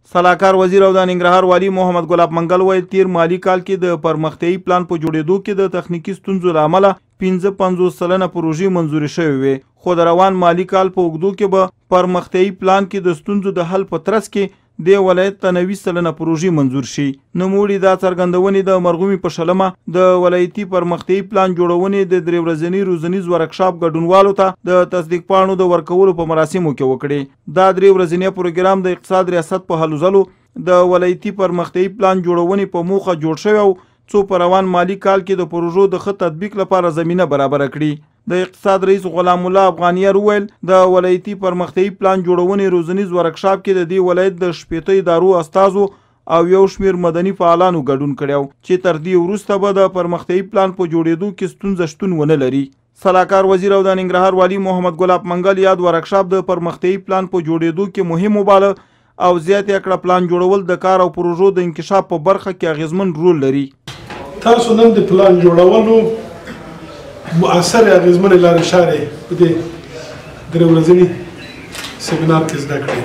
سلاکار وزیر او د ننګرهار والي محمد ګل اپ منګل وایي تیر مالی کال کې د پرمختیایي پلان په جوړېدو کې د تخنیکي ستونزو له امله 55 سلنه پروژې منظوري شوې وې، خو د روان مالی کال په اوږدو کې به پرمختیایي پلان کې د ستونزو د حل په ترڅ کې د ولایت ته 90 سلنه پروژې منظور شي. نوموړي دا څرګندونې د مرغومي په شلمه د ولایتي پرمختیایي پلان جوړونې د 3 ورځني روزنیز ورکشاپ ګډونوالو ته د تصدیق پاڼو د ورکولو په مراسمو کې وکړې. دا 3 ورځنی پروګرام د اقتصاد ریاست په هلو ځلو د ولایتي پرمختیایي پلان جوړونې په موخه جوړ شوی او څو په روان مالی کال کې د پروژو د ښه تطبیق لپاره زمینه برابره کړي. د اقتصاد رئیس غلام الله افغانیار وویل د ولایتي پرمختیایي پلان جوړونې روزنیز ورکشاپ کې د دې ولایت د 18 ادارو استازو او یو شمېر مدني فعالانو ګډون کړی چې تر دې وروسته به د پرمختیایي پلان په جوړېدو کې ستونزه شتون ونه لري. سلاکار وزیر او د ننګرهار والي محمد ګل اپ منګل یاد ورکشاپ د پرمختیایي پلان په جوړېدو کې مهم وباله او زیات یې کړه پلان جوړول د کار او پروژو د انکشاف په برخه کې اغیزمن رول لري. تاسو نن د پلان جوړولو مؤثر اغیزمن لارې چارې په دې 3 ورځني سیمینار کې زده کړې.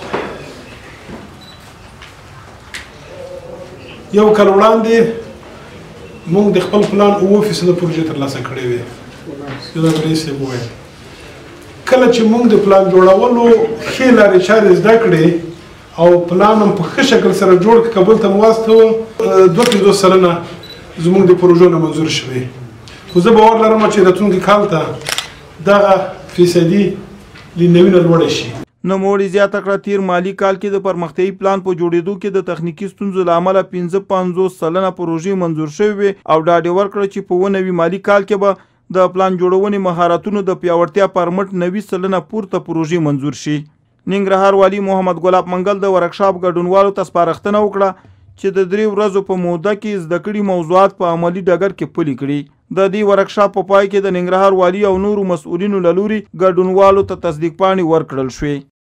یو کال وړاندې موږ د خپل پلان 9% پروژې ترلاسه کړې وې. یو رئیس یې وویل کله چې موږ د پلان جوړولو ښې لارې چارې زده کړې او پلان هم په ښه شکل سره جوړ کړ، کابل ته مو واستول 2 سلنه زموږ د پروژو نه منظور شوې. خو زه باور لرم چې راتلونکي کال ته دغه فیصدي له 90 نه لوړه شي. نوموړي زیاته کړه تیر مالی کال کې د پرمختیایي پلان په جوړېدو کې د تخنیکي ستونزو له امله 55 سلنه پروژې منظور شوې وې او ډاډ یې ورکړه چې په 19 مالی کال کې به د پلان جوړونې مهارتونو د پیاوړتیا پر مټ 90 سلنه پورته پروژې منظور شي. ننګرهار والي محمد ګل اپ منګل د ورکشاپ ګډونوالو ته سپارښتنه وکړه چې د 3 ورځو په موده کې زده کړي موضوعات په عملي ډګر کې پلي کړي. د دې ورکشاپ په پای کې د ننګرهار والي او نورو مسؤلینو له لوري ګډونوالو ته تصدیق پاڼې ورکړل شوې.